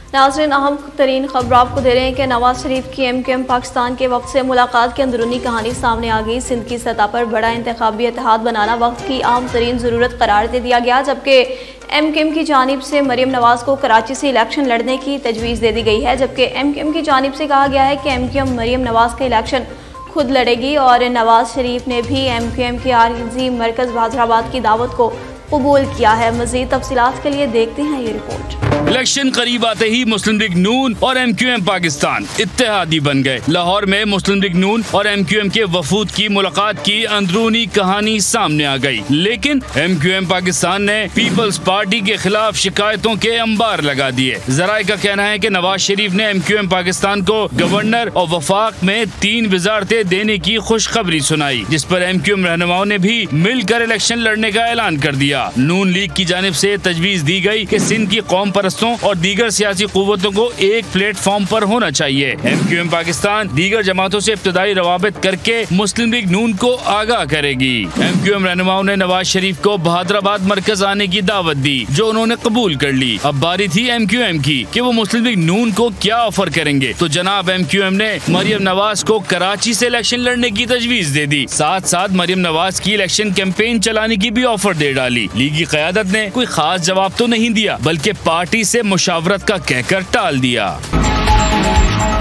नाज़रीन, अहम तरीन खबर आपको दे रहे हैं कि नवाज शरीफ की MQM पाकिस्तान के वक्त से मुलाकात की अंदरूनी कहानी सामने आ गई। सिंध की सतह पर बड़ा इंतखाबी इत्तेहाद बनाना वक्त की अहम तरीन ज़रूरत करार दे दिया गया, जबकि MQM की जानिब से मरियम नवाज को कराची से इलेक्शन लड़ने की तजवीज़ दे दी गई है, जबकि MQM की जानिब से कहा गया है कि MQM मरियम नवाज का इलेक्शन खुद लड़ेगी और नवाज शरीफ ने भी MQM के आरज़ी मरकज़ हैदराबाद की दावत को कबूल किया है। मज़ीद तफसीलात के लिए देखते हैं ये रिपोर्ट। इलेक्शन करीब आते ही मुस्लिम लीग नून और MQM पाकिस्तान इत्तेहादी बन गए। लाहौर में मुस्लिम लीग नून और MQM के वफूद की मुलाकात की अंदरूनी कहानी सामने आ गई, लेकिन MQM पाकिस्तान ने पीपल्स पार्टी के खिलाफ शिकायतों के अंबार लगा दिए। जराये का कहना है कि नवाज शरीफ ने MQM पाकिस्तान को गवर्नर और वफाक में 3 वजारतें देने की खुशखबरी सुनाई, जिस पर MQM रहनुमाओं ने भी मिलकर इलेक्शन लड़ने का ऐलान कर दिया। नून लीग की जानिब से तजवीज दी गई कि सिंध की कौम परस्तों और दीगर सियासी कुव्वतों को एक प्लेटफॉर्म पर होना चाहिए। MQM पाकिस्तान दीगर जमातों से इब्तदाई रवाबित करके मुस्लिम लीग नून को आगाह करेगी। MQM रहनुमाओं ने नवाज शरीफ को हैदराबाद मरकज आने की दावत दी, जो उन्होंने कबूल कर ली। अब बारी थी MQM की कि वो मुस्लिम लीग नून को क्या ऑफर करेंगे। तो जनाब MQM ने मरियम नवाज को कराची से इलेक्शन लड़ने की तजवीज दे दी, साथ साथ मरियम नवाज की इलेक्शन कैंपेन चलाने की भी ऑफर दे डाली। लीगी क़यादत ने कोई खास जवाब तो नहीं दिया, बल्कि पार्टी से मुशावरत का कहकर टाल दिया।